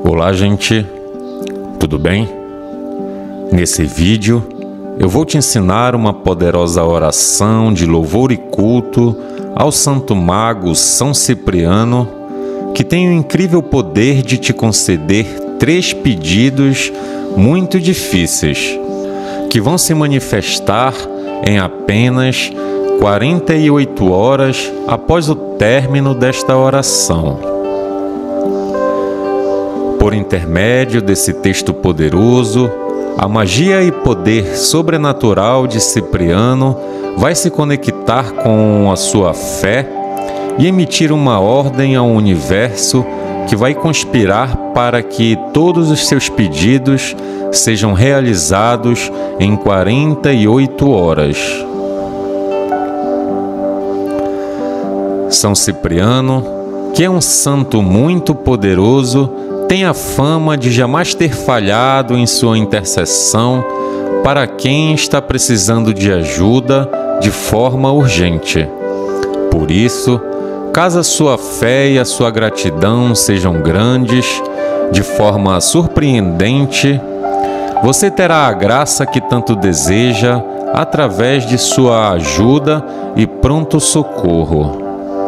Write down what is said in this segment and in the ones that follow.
Olá, gente, tudo bem? Nesse vídeo eu vou te ensinar uma poderosa oração de louvor e culto ao Santo Mago São Cipriano, que tem o incrível poder de te conceder 3 pedidos muito difíceis, que vão se manifestar em apenas 48 horas após o término desta oração. Por intermédio desse texto poderoso, a magia e poder sobrenatural de Cipriano vai se conectar com a sua fé e emitir uma ordem ao universo que vai conspirar para que todos os seus pedidos sejam realizados em 48 horas. São Cipriano, que é um santo muito poderoso, tem a fama de jamais ter falhado em sua intercessão para quem está precisando de ajuda de forma urgente. Por isso, caso a sua fé e a sua gratidão sejam grandes, de forma surpreendente, você terá a graça que tanto deseja através de sua ajuda e pronto socorro.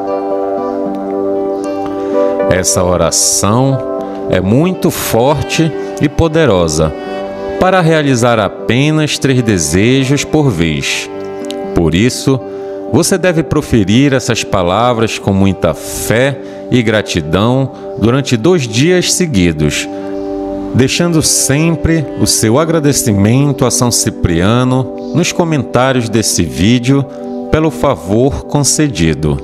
Essa oração é muito forte e poderosa para realizar apenas 3 desejos por vez. Por isso, você deve proferir essas palavras com muita fé e gratidão durante 2 dias seguidos, deixando sempre o seu agradecimento a São Cipriano nos comentários desse vídeo pelo favor concedido.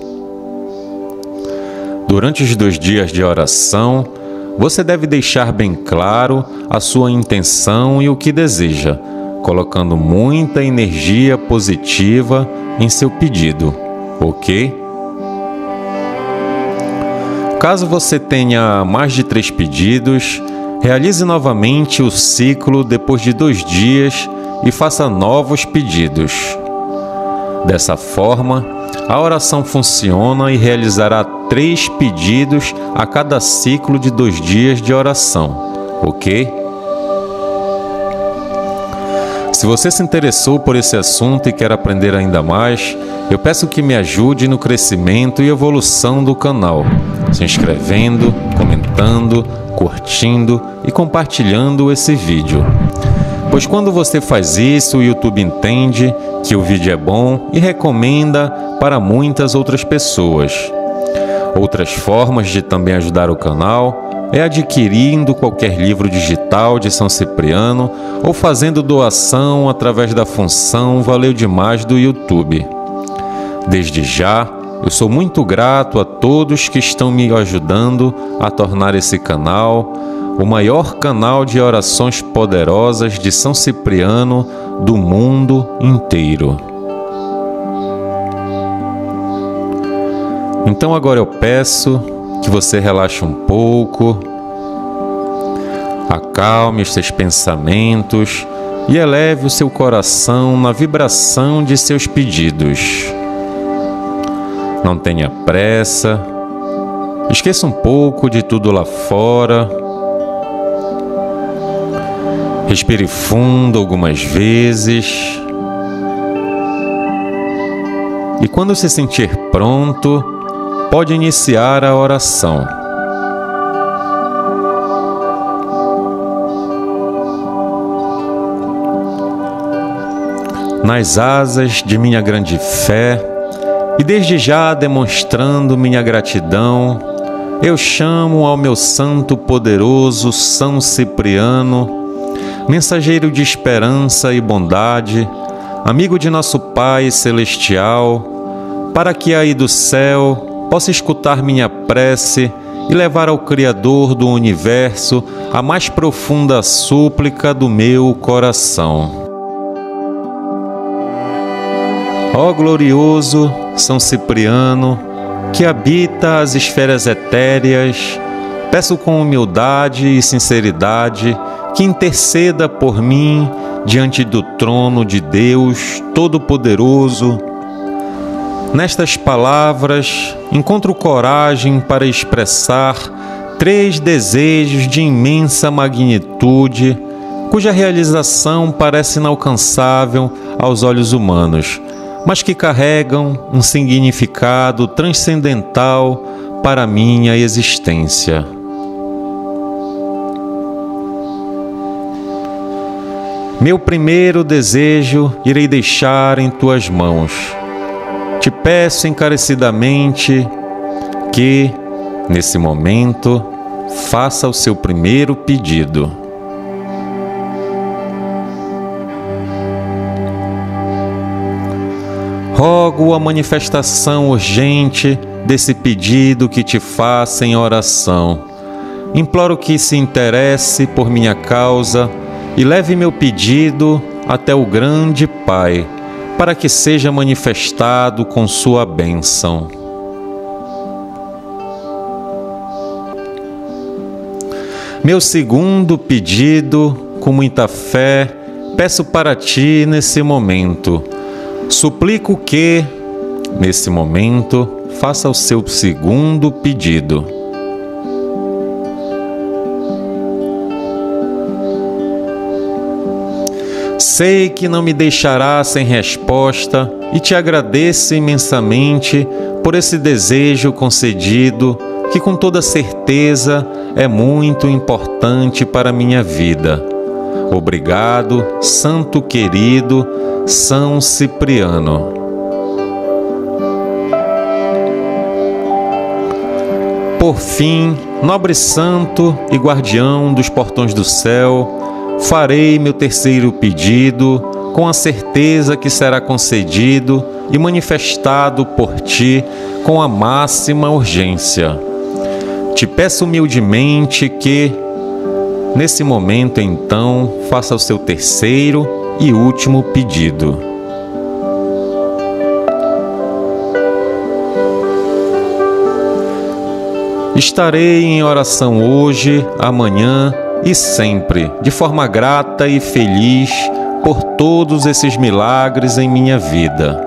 Durante os 2 dias de oração, você deve deixar bem claro a sua intenção e o que deseja, colocando muita energia positiva em seu pedido, ok? Caso você tenha mais de 3 pedidos, realize novamente o ciclo depois de 2 dias e faça novos pedidos. Dessa forma, a oração funciona e realizará 3 pedidos a cada ciclo de 2 dias de oração, ok? Se você se interessou por esse assunto e quer aprender ainda mais, eu peço que me ajude no crescimento e evolução do canal, se inscrevendo, comentando, curtindo e compartilhando esse vídeo. Pois quando você faz isso, o YouTube entende que o vídeo é bom e recomenda para muitas outras pessoas. Outras formas de também ajudar o canal é adquirindo qualquer livro digital de São Cipriano ou fazendo doação através da função Valeu Demais do YouTube. Desde já, eu sou muito grato a todos que estão me ajudando a tornar esse canal o maior canal de orações poderosas de São Cipriano do mundo inteiro. Então agora eu peço que você relaxe um pouco, acalme os seus pensamentos e eleve o seu coração na vibração de seus pedidos. Não tenha pressa, esqueça um pouco de tudo lá fora. Respire fundo algumas vezes. E quando se sentir pronto, pode iniciar a oração. Nas asas de minha grande fé, e desde já demonstrando minha gratidão, eu chamo ao meu santo poderoso São Cipriano, mensageiro de esperança e bondade, amigo de nosso Pai Celestial, para que aí do céu possa escutar minha prece e levar ao Criador do Universo a mais profunda súplica do meu coração. Ó glorioso São Cipriano, que habita as esferas etéreas, peço com humildade e sinceridade que interceda por mim diante do trono de Deus Todo-Poderoso. Nestas palavras, encontro coragem para expressar 3 desejos de imensa magnitude, cuja realização parece inalcançável aos olhos humanos, mas que carregam um significado transcendental para a minha existência. Meu primeiro desejo irei deixar em tuas mãos. Te peço encarecidamente que, nesse momento, faça o seu primeiro pedido. Rogo a manifestação urgente desse pedido que te faço em oração. Imploro que se interesse por minha causa e leve meu pedido até o grande Pai, para que seja manifestado com sua bênção. Meu segundo pedido, com muita fé, peço para ti nesse momento. Suplico que, nesse momento, faça o seu segundo pedido. Sei que não me deixará sem resposta e te agradeço imensamente por esse desejo concedido, que com toda certeza é muito importante para a minha vida. Obrigado, Santo querido São Cipriano. Por fim, nobre santo e guardião dos portões do céu, farei meu terceiro pedido, com a certeza que será concedido e manifestado por ti com a máxima urgência. Te peço humildemente que, nesse momento então, faça o seu terceiro e último pedido. Estarei em oração hoje, amanhã e sempre, de forma grata e feliz por todos esses milagres em minha vida.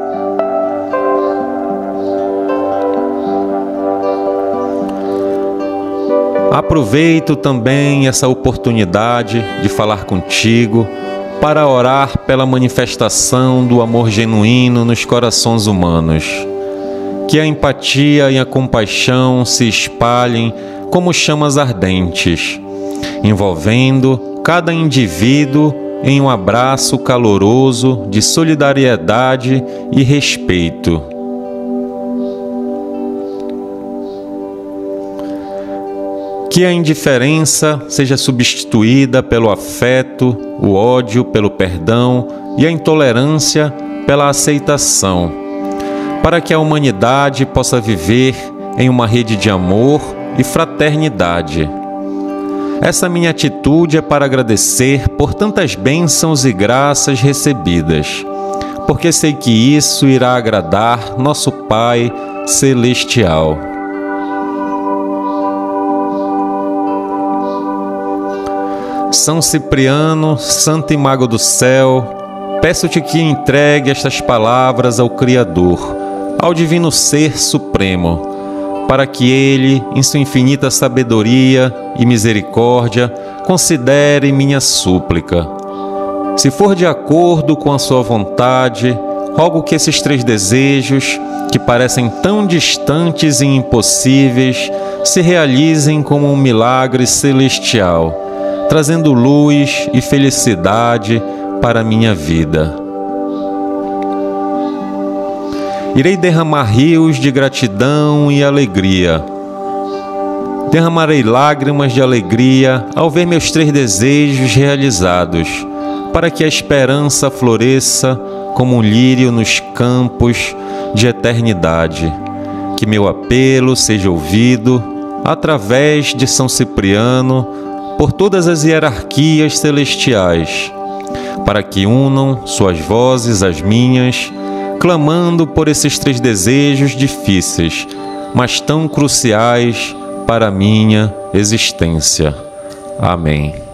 Aproveito também essa oportunidade de falar contigo para orar pela manifestação do amor genuíno nos corações humanos. Que a empatia e a compaixão se espalhem como chamas ardentes, envolvendo cada indivíduo em um abraço caloroso de solidariedade e respeito. Que a indiferença seja substituída pelo afeto, o ódio pelo perdão e a intolerância pela aceitação, para que a humanidade possa viver em uma rede de amor e fraternidade. Essa minha atitude é para agradecer por tantas bênçãos e graças recebidas, porque sei que isso irá agradar nosso Pai Celestial. São Cipriano, Santo e Mago do Céu, peço-te que entregue estas palavras ao Criador, ao Divino Ser Supremo, para que Ele, em sua infinita sabedoria e misericórdia, considere minha súplica. Se for de acordo com a sua vontade, rogo que esses 3 desejos, que parecem tão distantes e impossíveis, se realizem como um milagre celestial, trazendo luz e felicidade para a minha vida. Irei derramar rios de gratidão e alegria. Derramarei lágrimas de alegria ao ver meus 3 desejos realizados, para que a esperança floresça como um lírio nos campos de eternidade. Que meu apelo seja ouvido através de São Cipriano por todas as hierarquias celestiais, para que unam suas vozes às minhas, clamando por esses 3 desejos difíceis, mas tão cruciais para a minha existência. Amém.